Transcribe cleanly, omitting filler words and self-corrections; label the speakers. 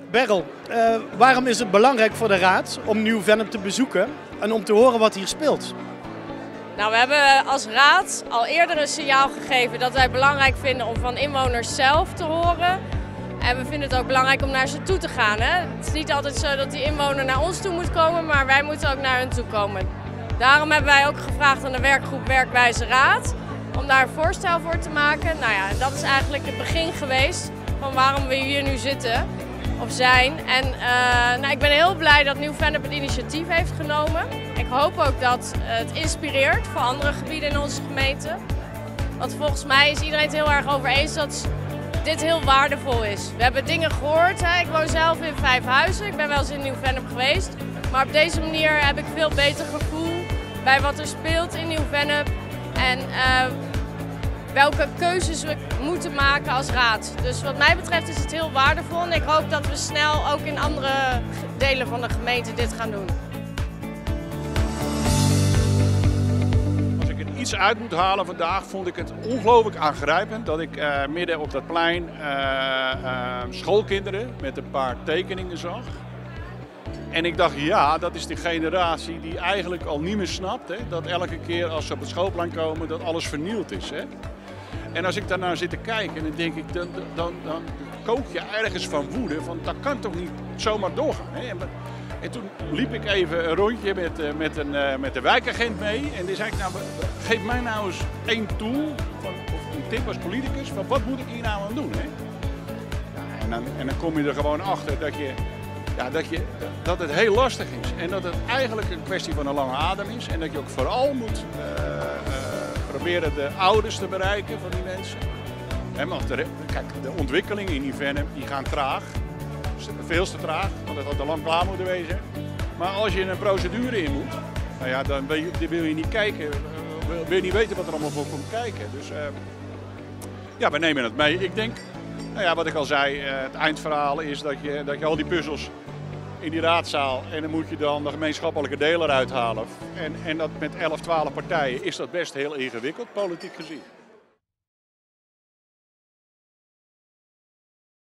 Speaker 1: Berrel, waarom is het belangrijk voor de Raad om Nieuw-Vennep te bezoeken en om te horen wat hier speelt?
Speaker 2: Nou, we hebben als Raad al eerder een signaal gegeven dat wij het belangrijk vinden om van inwoners zelf te horen. En we vinden het ook belangrijk om naar ze toe te gaan. Hè? Het is niet altijd zo dat die inwoner naar ons toe moet komen, maar wij moeten ook naar hun toe komen. Daarom hebben wij ook gevraagd aan de werkgroep Werkwijze Raad om daar een voorstel voor te maken. Nou ja, dat is eigenlijk het begin geweest van waarom we hier nu zitten of zijn. En nou, ik ben heel blij dat Nieuw-Vennep het initiatief heeft genomen. Ik hoop ook dat het inspireert voor andere gebieden in onze gemeente. Want volgens mij is iedereen het heel erg over eens dat dit heel waardevol is. We hebben dingen gehoord. Hè. Ik woon zelf in Vijfhuizen. Ik ben wel eens in Nieuw-Vennep geweest. Maar op deze manier heb ik veel beter gevoel bij wat er speelt in Nieuw-Vennep. En welke keuzes we moeten maken als raad. Dus wat mij betreft is het heel waardevol. En ik hoop dat we snel ook in andere delen van de gemeente dit gaan doen.
Speaker 3: Iets uit moet halen vandaag, vond ik het ongelooflijk aangrijpend dat ik midden op dat plein schoolkinderen met een paar tekeningen zag. En ik dacht, ja, dat is de generatie die eigenlijk al niet meer snapt, hè, dat elke keer als ze op het schoolplein komen, dat alles vernield is. Hè. En als ik daar naar zit te kijken, dan denk ik, dan kook je ergens van woede, van dat kan toch niet zomaar doorgaan. Hè. En toen liep ik even een rondje met de wijkagent mee. En die zei ik, nou, geef mij nou eens één tool, of een tip als politicus, van wat moet ik hier nou aan doen? Hè? Ja, en dan kom je er gewoon achter dat het heel lastig is. En dat het eigenlijk een kwestie van een lange adem is. En dat je ook vooral moet proberen de ouders te bereiken van die mensen. Want kijk, de ontwikkelingen in Nieuw-Vennep die gaan traag. Veel te traag, want het had al lang klaar moeten wezen. Maar als je een procedure in moet, nou ja, dan wil je niet kijken, wil je niet weten wat er allemaal voor komt kijken. Dus ja, we nemen het mee. Ik denk, nou ja, wat ik al zei, het eindverhaal is dat je al die puzzels in die raadzaal en dan moet je dan de gemeenschappelijke deel eruit halen. En dat met 11, 12 partijen is dat best heel ingewikkeld, politiek gezien.